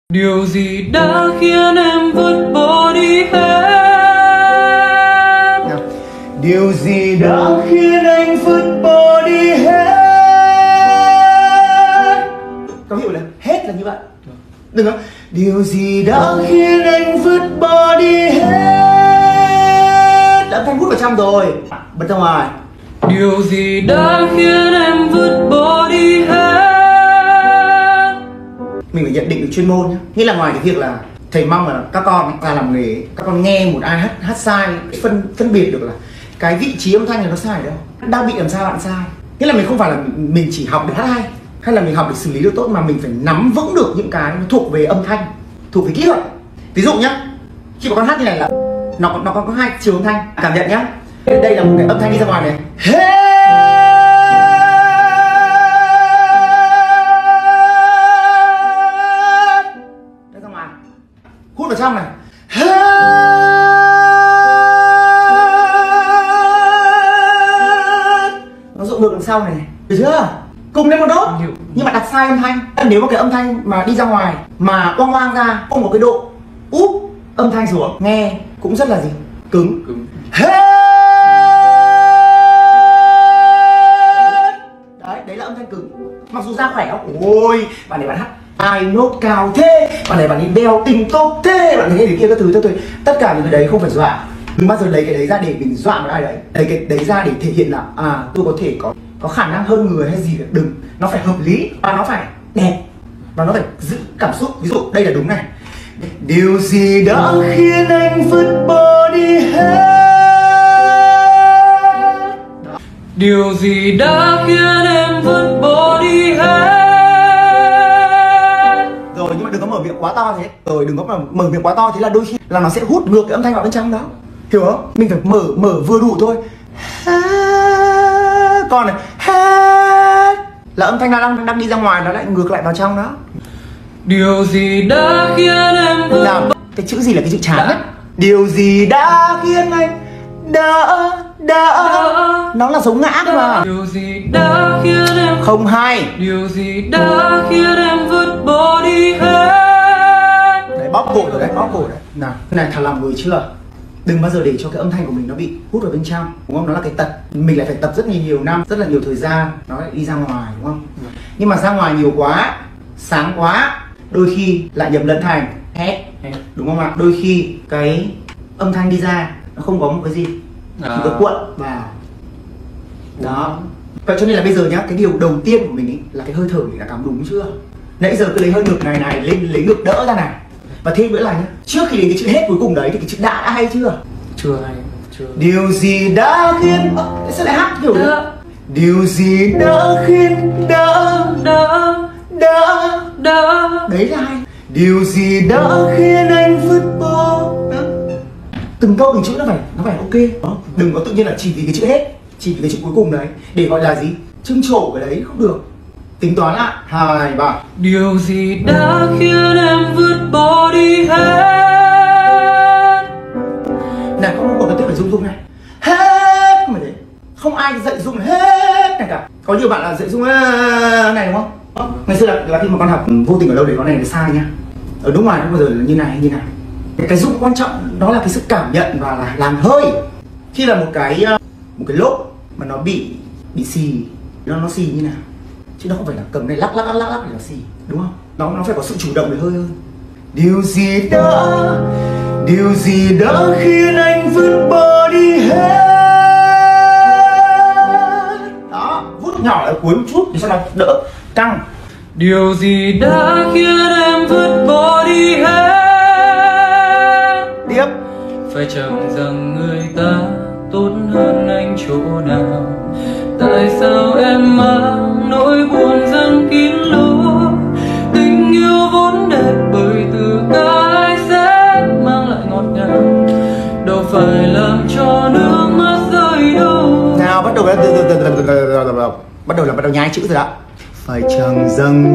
Điều gì đã khiến em vứt bỏ đi hết? Điều gì đã khiến anh vứt bỏ đi hết? Có hiểu là hết là như vậy. Đừng không? Điều gì đã khiến anh vứt bỏ đi hết? Đã thanh hút vào trong rồi. Bật ra ngoài. Điều gì đã khiến em vứt bỏ đi hết? Mình phải nhận định được chuyên môn nhé. Nghĩa là ngoài cái việc là thầy mong là các con ra làm nghề, các con nghe một ai hát sai, phân biệt được là cái vị trí âm thanh là nó sai đâu, đang bị làm sao bạn sai. Nghĩa là mình không phải là mình chỉ học để hát hay là mình học để xử lý được tốt, mà mình phải nắm vững được những cái nó thuộc về âm thanh, thuộc về kỹ thuật. Ví dụ nhá, khi mà con hát như này là nó có hai chiều âm thanh, cảm nhận nhá. Đây là một cái âm thanh đi ra ngoài này. Đây ra ngoài, hút vào trong này. Nó rụng ngược đằng sau này, được chưa? Cùng lên một đốt, nhưng mà đặt sai âm thanh. Nếu mà cái âm thanh mà đi ra ngoài mà oang oang ra, không có cái độ úp âm thanh xuống, nghe cũng rất là gì? Cứng. Đấy là âm thanh cứng. Mặc dù ra khỏe không? Ôi, bạn này bạn hát ai nốt cao thế, bạn này bạn ấy đeo tình tốt thế, bạn ấy kia các thứ. Tất cả những cái đấy không phải dọa. Đừng bao giờ lấy cái đấy ra để mình dọa một ai đấy. Lấy cái đấy ra để thể hiện là tôi có thể có khả năng hơn người hay gì cả. Đừng, nó phải hợp lý và nó phải đẹp và nó phải giữ cảm xúc. Ví dụ đây là đúng này. Điều gì đã khiến anh vứt bỏ đi hết? Điều gì đã khiến em vứt bỏ đi hết? Rồi, nhưng mà đừng có mở miệng quá to thế. Rồi đừng có mở miệng quá to thế là đôi khi là nó sẽ hút ngược cái âm thanh vào bên trong đó. Hiểu không? Mình phải mở vừa đủ thôi. Còn này là âm thanh đang đi ra ngoài, nó lại ngược lại vào trong đó. Điều gì đã khiến em vứt bỏ? Cái chữ gì là cái chữ chán ấy. Điều gì đã khiến anh đã nó là dấu ngã cơ mà. Điều gì đã khiến em không hay. Điều gì đã khiến em vứt bỏ đi hết? Đấy, bóp cổ rồi đấy, bóp cổ đấy. Nào, cái này thả lòng rồi chưa? Đừng bao giờ để cho cái âm thanh của mình nó bị hút vào bên trong, đúng không? Nó là cái tật. Mình lại phải tập rất nhiều năm, rất là nhiều thời gian, nó lại đi ra ngoài, đúng không? Nhưng mà ra ngoài nhiều quá, sáng quá, đôi khi lại nhầm lẫn thành hét, đúng không ạ? Đôi khi cái âm thanh đi ra nó không có một cái gì, một cái cuộn vào. Đó. Vậy cho nên là bây giờ nhá, cái điều đầu tiên của mình ý, là cái hơi thở đã cảm đúng chưa? Nãy giờ cứ lấy hơi ngực này lên, lấy ngực đỡ ra này. Và thêm nữa là nhá, trước khi đến cái chữ hết cuối cùng đấy thì cái chữ đã hay chưa? Chưa hay, chưa. Điều gì đã khiến sẽ lại hát kiểu đấy. Điều gì đã khiến đã đấy là hay. Điều gì đã khiến anh vứt bỏ? Từng câu từng chữ nó phải ok. Đừng có tự nhiên là chỉ vì cái chữ hết, chỉ vì cái chữ cuối cùng đấy để gọi là gì? Trưng trổ cái đấy không được. Tính toán lại 2, 3. Điều gì đã khiến em vứt bỏ đi hết? Này, không còn tiếp phải rung này. Hết mà thế. Không ai dạy rung hết này cả. Có nhiều bạn là dạy rung này đúng không? Ngày xưa là khi mà con học vô tình ở đâu để con này là sai nha. Ở nước ngoài không bao giờ là như này. Cái rung quan trọng đó là cái sự cảm nhận và là làm hơi. Khi là một cái lốp mà nó bị xì, nó xì như nào? Chứ nó không phải là cầm này lắc để nó xì, đúng không? Nó phải có sự chủ động để hơi hơn. Điều gì đã khiến anh vứt bỏ đi hết? Đó, vút nhỏ ở cuối một chút để cho nó đỡ căng. Điều gì đã khiến em vứt bỏ đi hết? Tiếp. Phải chăng rằng người ta tốt hơn anh chỗ nào? Tại sao em mang nỗi buồn dâng kín lối? Tình yêu vốn đẹp bởi từ cái sẽ mang lại ngọt ngào, đâu phải làm cho nước mắt rơi đâu. Nào, bắt đầu là nhái chữ rồi đó. Phải chăng rằng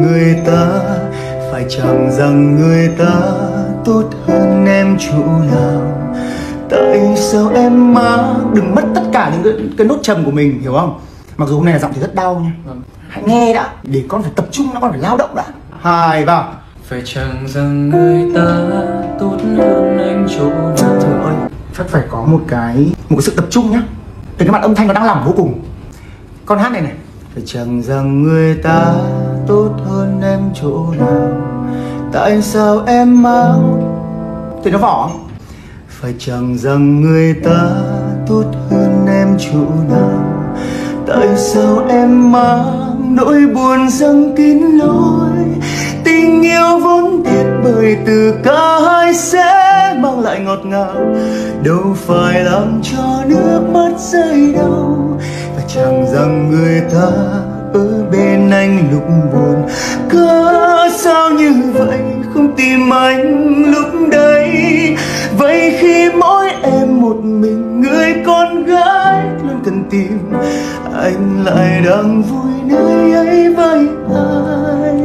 người ta tốt hơn em chỗ nào? Tại sao em đừng mất tất cả những cái nốt trầm của mình, hiểu không? Mặc dù hôm nay là giọng thì rất đau nha. Hãy nghe đã, để con phải tập trung, nó con phải lao động đã. 2 vào. phải chăng rằng người ta tốt hơn anh chỗ nào. Trời ơi, phải có một cái sự tập trung nhá. Cái mặt âm thanh nó đang lỏng vô cùng. Con hát này này. Phải chăng rằng người ta tốt hơn em chỗ nào, tại sao em mang thì nó vỏ. Phải chăng rằng người ta tốt hơn em chỗ nào, tại sao em mang nỗi buồn dâng kín lối. Tình yêu vốn đẹp bởi từ cả hai sẽ mang lại ngọt ngào, đâu phải làm cho nước mắt rơi đâu. Phải chăng rằng người ta ở bên anh lúc buồn, cớ sao như vậy không tìm anh lúc đấy. Vậy khi mỗi em một mình, người con gái luôn cần tìm, anh lại đang vui nơi ấy với ai.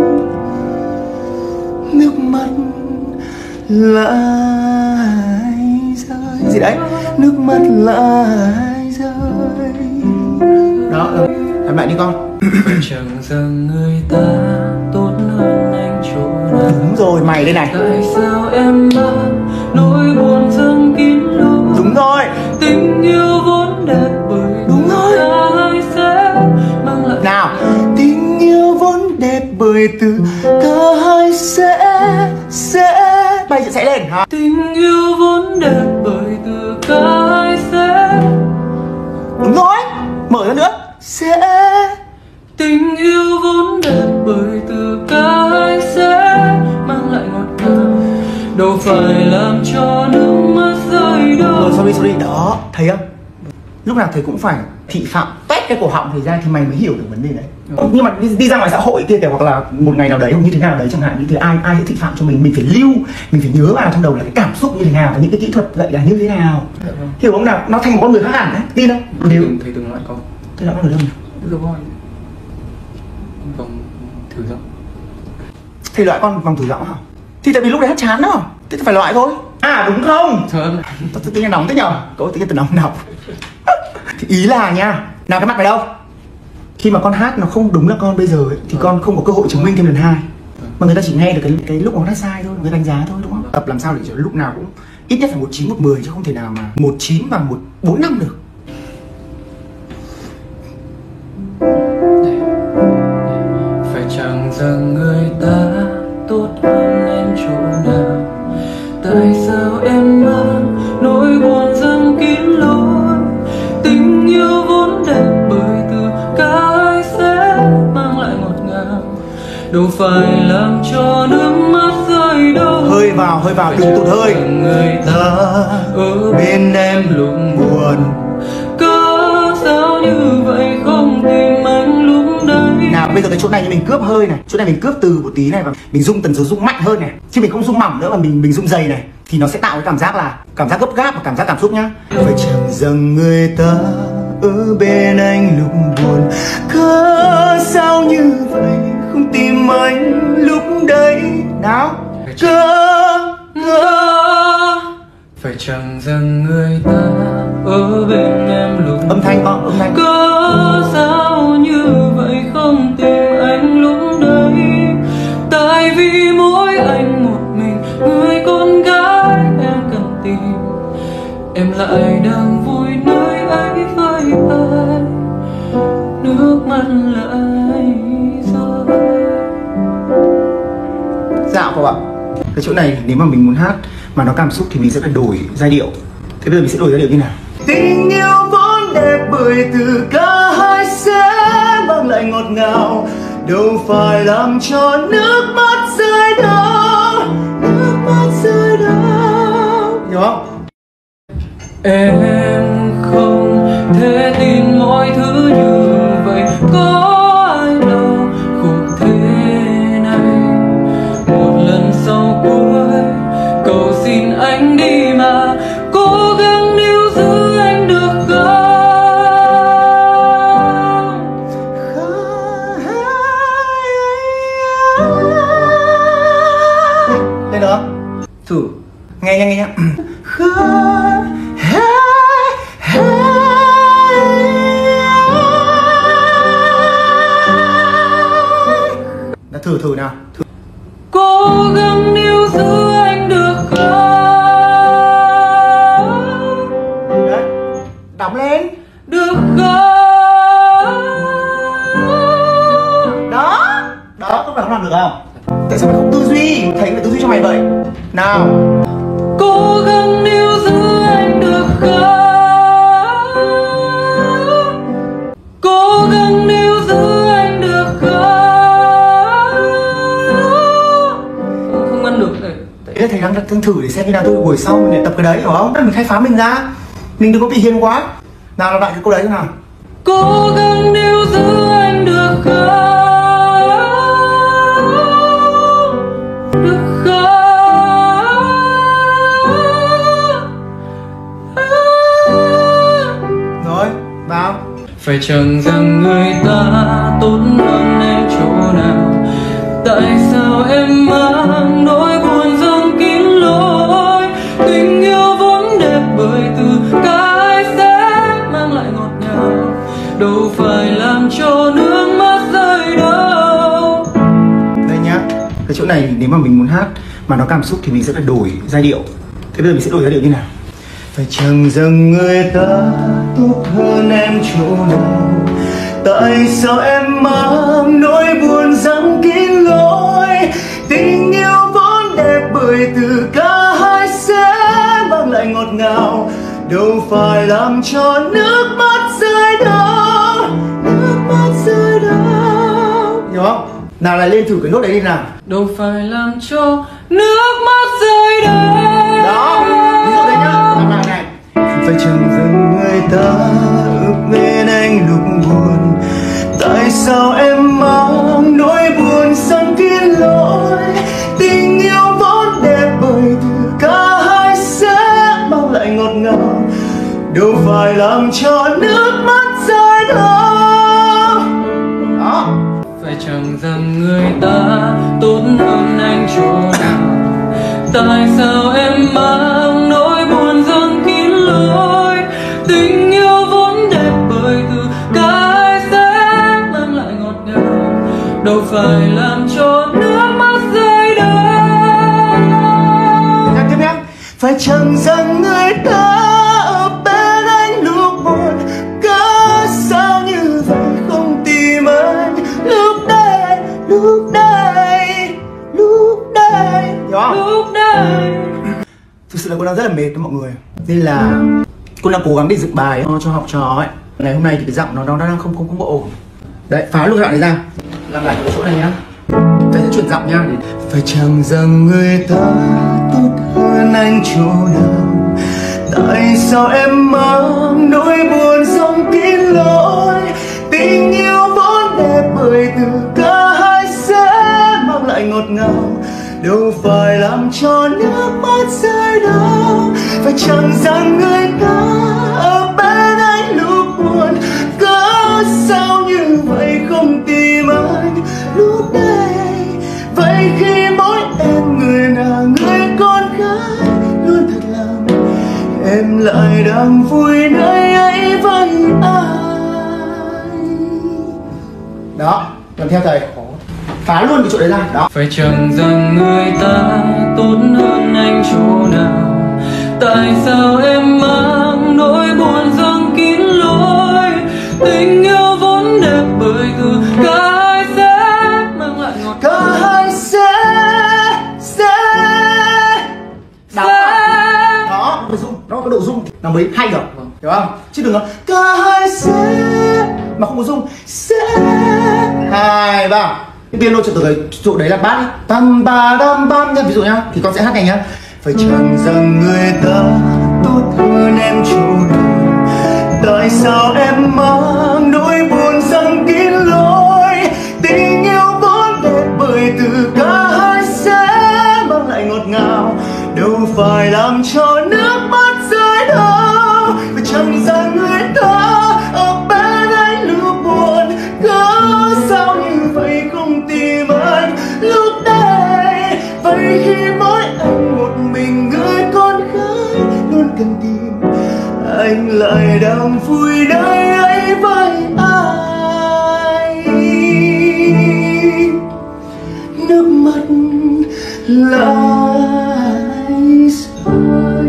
Nước mắt lại rơi gì đấy, nước mắt lại rơi. Đó, làm lại đi con. Chẳng rằng người ta tốt hơn anh chỗ nào. Đúng rồi, mày đây này. Tại sao em mang nỗi buồn dâng kín lối. Đúng rồi. Tình yêu vốn đẹp bởi đúng rồi, cả hai sẽ mang lại. nào, tình yêu vốn đẹp bởi từ cả hai sẽ bay chữ sẽ lên hả? Tình yêu vốn đẹp bởi từ cả hai sẽ. Đúng rồi, mở ra nữa. Sẽ. Tình yêu vốn đẹp bởi từ cả hai sẽ mang lại ngọt ngào, đâu phải làm cho nước mắt rơi đâu. Sorry, đó, thấy không? Lúc nào thầy cũng phải thị phạm tét cái cổ họng thầy ra thì mày mới hiểu được vấn đề đấy. Nhưng mà đi ra ngoài xã hội kia kìa, hoặc là một ngày nào đấy như thế nào đấy chẳng hạn, như thế ai sẽ thị phạm cho mình phải lưu, mình phải nhớ vào trong đầu là cái cảm xúc như thế nào và những cái kỹ thuật dạy là như thế nào. Hiểu không nào? Nó thành một con người khác hẳn đấy, tin không? Nếu thầy từng loại câu. Thế là con người đâu nhỉ? Được rồi. Vòng thử giọng. Thầy loại con vòng thử giọng hả? Thì tại vì lúc đấy hát chán đó, thế phải loại thôi. À đúng không? Tôi tự nhiên nóng thế nhở? Cậu tự nhiên từ nóng. Thì ý là nha, nào cái mặt mày đâu? Khi mà con hát nó không đúng là con bây giờ ấy, thì con không có cơ hội chứng minh thêm lần hai. Mà người ta chỉ nghe được cái lúc mà nó hát sai thôi, người ta đánh giá thôi, đúng không? Tập làm sao để cho lúc nào cũng ít nhất phải 19, 10 chứ không thể nào mà 19 và 4, 5 được. Phải chăng rằng người ta tốt hơn em chỗ nào, tại sao em mang nỗi buồn dâng kín lối. Tình yêu vốn đẹp bởi từ cả hai sẽ mang lại ngọt ngào, đâu phải làm cho nước mắt rơi đâu. Hơi vào, đừng tụt hơi. Người ta ở bên em lúc buồn, cớ sao như vậy không tìm anh lúc đấy. nào bây giờ cái chỗ này mình cướp hơi này, chỗ này mình cướp từ một tí này và mình rung tần số rung mạnh hơn này, chứ mình không rung mỏng nữa mà mình rung dày này, thì nó sẽ tạo cái cảm giác là cảm giác gấp gáp và cảm giác cảm xúc nhá. Phải chẳng rằng người ta ở bên anh lúc buồn, cớ sao như vậy không tìm anh lúc đấy. Nào, phải chăng rằng người ta ở bên em lúc âm thanh con, âm thanh. cớ sao như vậy không tìm anh lúc đấy. Tại vì mỗi anh một mình, người con gái em cần tìm, em lại đang vui nơi ấy với ai. Nước mắt lại rơi. Dạo các bạn, cái chỗ này nếu mà mình muốn hát mà nó cảm xúc thì mình sẽ phải đổi giai điệu. Thế bây giờ mình sẽ đổi giai điệu như nào? Tình yêu vốn đẹp bởi từ cả hai sẽ mang lại ngọt ngào, đâu phải làm cho nước mắt rơi đâu, nước mắt rơi đâu. Hiểu không? Em không thể tin mọi thứ như vậy, có ai đâu khổ thế này. Một lần sau cuối cầu xin anh đi mà cố gắng níu giữ anh được không? Lên đó. Thử. Nghe nha. Thử nào. Cố cố gắng níu giữ anh được không? Đấy, đóng lên. Được không? Đó, đó, có phải không làm được không? Tại sao mày không tư duy? Thấy mày tư duy cho mày vậy. Nào. Cố gắng níu giữ anh được không? Cố gắng níu giữ anh được không? Không ăn được này. Thế thầy đang thử để xem như nào tôi buổi sau mình để tập cái đấy, hiểu không? Mình khai phá mình ra. Mình đừng có bị hiền quá. Nào, làm lại cái câu đấy thế nào. Cố gắng níu giữ anh được không? Được không? Rồi, vào. Phải chăng rằng người ta tốt hơn em chỗ nào? Tại sao em mang nỗi buồn dâng kín lối? Tình yêu vốn đẹp bởi từ cả hai sẽ mang lại ngọt ngào, đâu phải làm cho nước mắt rơi đâu. Đây nhá, cái chỗ này nếu mà mình muốn hát mà nó cảm xúc thì mình sẽ phải đổi giai điệu. Thế bây giờ mình sẽ đổi giai điệu như nào? Phải chăng rằng người ta tốt hơn em chỗ nào? Tại sao em mang nỗi buồn giăng kín lối? Tình yêu vốn đẹp bởi từ cả hai sẽ mang lại ngọt ngào, đâu phải làm cho nước mắt rơi đâu. Nước mắt rơi đâu. Hiểu không? Nào lại lên thử cái nốt đấy đi nào. Đâu phải làm cho nước mắt rơi đâu. Đó, ví dụ đây nhá, làm lại này. Phải chăng rằng người ta ước bên anh lúc buồn? Tại sao em mang nỗi buồn sang kín lối? Tình yêu vốn đẹp bởi từ cả hai sẽ mang lại ngọt ngào, đâu phải làm cho nước mắt rơi đâu. Đó. Phải chăng rằng người ta tốt hơn anh chỗ nào? Tại sao em mang nỗi buồn dâng kín lối? Tình yêu vốn đẹp bởi từ cả hai sẽ mang lại ngọt ngào, đâu phải làm cho nước mắt rơi đâu. Nhắc tiếp nhé. Phải chăng rằng người ta ở bên anh lúc buồn? Cớ sao như vậy không tìm anh lúc đây, lúc đây, lúc đây. Hiểu không? Lúc đây Thực sự là cô đang rất là mệt với mọi người, nên là cô đang cố gắng để dựng bài cho học trò ấy. Ngày hôm nay thì cái giọng nó đang không có ổn. Đấy, phá luôn cái đoạn này ra, làm lại cái chỗ này nhá. Thầy sẽ chuyển giọng nha. Phải chăng rằng người ta tốt hơn anh chỗ nào? Tại sao em mang nỗi buồn dòng kín lối? Tình yêu vốn đẹp bởi từ cả hai sẽ mang lại ngọt ngào, đâu phải làm cho nước mắt rơi đâu. Phải chăng rằng người ta ở bên anh lúc buồn? Cớ sao như vậy không tìm anh lúc đây? Vậy khi mỗi em người là người con gái luôn thật lòng, em lại đang vui nơi ấy với ai? Đó, làm theo thầy. Phá luôn cái chỗ đấy ra. Đó. phải chăng rằng người ta tốt hơn anh chỗ nào? Tại sao em mang nỗi buồn dâng kín lối? Tình yêu vốn đẹp bởi từ cả hai sẽ mang lại ngọt Cả hai sẽ đó, đó, phải rung, nó có độ rung nó mới hay được, hiểu không? Chứ đừng nói cả hai sẽ mà không có rung. Sẽ 2, 3. Cái piano trật tự cái chỗ đấy là bát ấy. Tam ba đam bam nhá, ví dụ nhá, thì con sẽ hát này nhá. Phải chăng rằng người ta tốt hơn em chỗ nào? Tại sao em mang nỗi buồn dâng kín lối? Tình yêu vốn đẹp bởi từ cả hai sẽ mang lại ngọt ngào, đâu phải làm cho nước mắt rơi đâu. Phải chăng rằng người ta ở bên anh lúc buồn? Cớ sao như vậy không tìm anh lúc đây? Vậy khi mỗi anh một mình người con gái luôn cần tìm, anh lại đang vui nơi ấy với ai? Nước mắt lại rồi.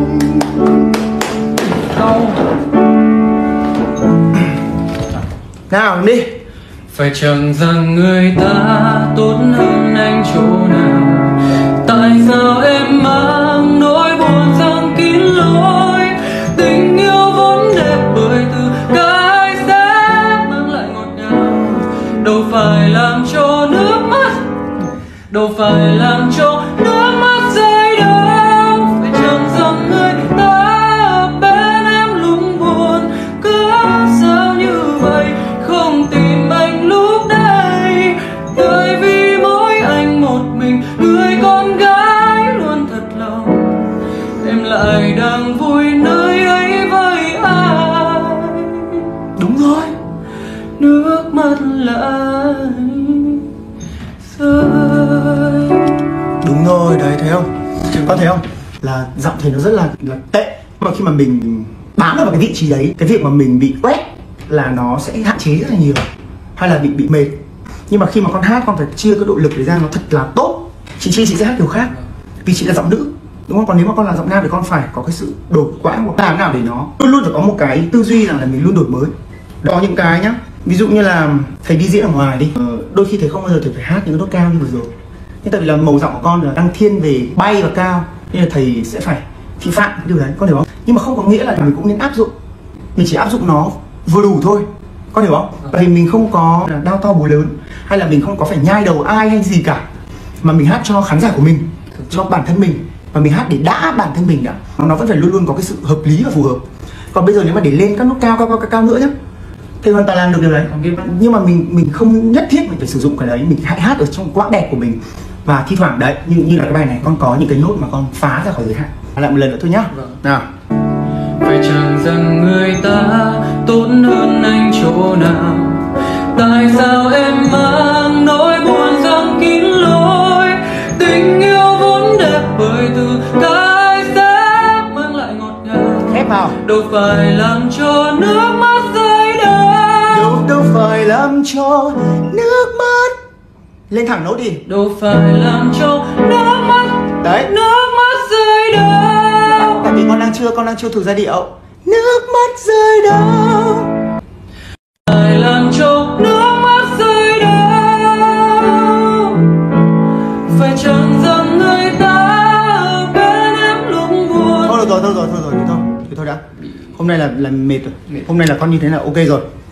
Nào đi. Phải chẳng rằng người ta tốt hơn anh chỗ nào? Tại sao em mang nỗi buồn giăng kín lối? Tình yêu vốn đẹp bởi từ cái sẽ mang lại ngọt ngào. Đâu phải làm cho nước mắt, đâu phải làm cho nước mắt rơi đâu. Phải chẳng rằng người ta bên em lúc buồn, cớ sao như vậy không tìm anh lúc đây. Tại vì mỗi anh một mình, người con gái luôn thật lòng. Em lại đang vui nơi ấy với ai? Đúng rồi, Nước mắt lại rơi. đúng rồi, đấy thấy không? Có thấy không? Là giọng thì nó rất là tệ. Mà khi mà mình bám vào cái vị trí đấy, cái việc mà mình bị quét là nó sẽ hạn chế rất là nhiều. Hay là bị mệt. Nhưng mà khi mà con hát, con phải chia cái độ lực đấy ra nó thật là tốt. Chị sẽ hát kiểu khác. Vì chị là giọng nữ, đúng không? Còn nếu mà con là giọng nam thì con phải có cái sự đổi quãng của làm nào để nó luôn luôn phải có một cái tư duy rằng là mình luôn đổi mới. Đó những cái nhá. Ví dụ như là thầy đi diễn ở ngoài đi, đôi khi thầy không bao giờ thầy phải hát những cái nốt cao như vừa rồi. Nhưng tại vì là màu giọng của con là đang thiên về bay và cao, nên là thầy sẽ phải thị phạm cái điều đấy, con hiểu không? Nhưng mà không có nghĩa là mình cũng nên áp dụng. Mình chỉ áp dụng nó vừa đủ thôi, con hiểu không? Bởi vì mình không có đao to búa lớn, hay là mình không có phải nhai đầu ai hay gì cả, mà mình hát cho khán giả của mình, cho bản thân mình, và mình hát để đã bản thân mình đã. Nó vẫn phải luôn luôn có cái sự hợp lý và phù hợp. Còn bây giờ nếu mà để lên các nốt cao nữa nhá, thì hoàn toàn làm được điều đấy. Nhưng mà mình không nhất thiết mình phải sử dụng cái đấy, mình hãy hát ở trong quãng đẹp của mình. Và thi thoảng đấy, như là cái bài này con có những cái nốt mà con phá ra khỏi giới hạn. Lại một lần nữa thôi nhá. Nào. Phải chẳng rằng người ta tốt hơn anh chỗ nào? Tại sao em mang nỗi buồn giăng kín lối? Tình yêu vốn đẹp bởi từ cái sẽ mang lại ngọt ngào. Ép vào. Đâu phải làm cho nước mắt rơi đâu. Đâu phải làm cho nước mắt. Lên thẳng nốt đi. Đâu phải làm cho nước mắt. Đấy. Nước mắt rơi đâu. Tại vì con đang chưa thử giai điệu. Nước mắt rơi đâu. Phải làm cho nước mắt rơi đâu. Phải chẳng rằng người ta bên em lúc buồn. Thôi rồi, thôi đã. Hôm nay là mệt rồi. Hôm nay là con như thế là ok rồi.